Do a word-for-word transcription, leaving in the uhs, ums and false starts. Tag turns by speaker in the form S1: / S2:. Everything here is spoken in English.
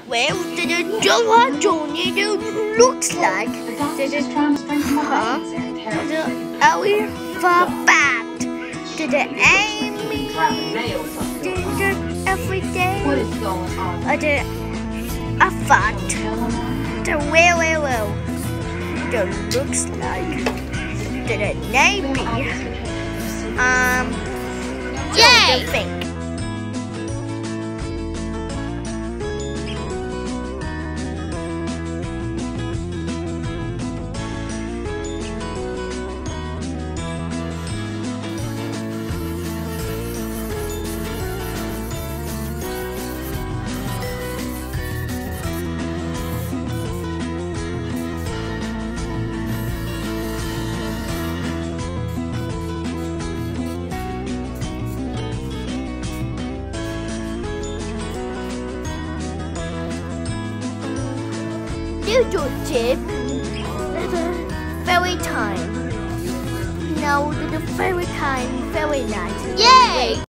S1: Well, did it Jula Jionni looks like? Did it huh? Did it Bat? Did it Amy? Did it every day? Or did it a fat? The well, well, well. It looks like. Did it maybe? Um. Yay! What do you think? Little chip, little fairy time. Now the fairy time, very nice. Yay!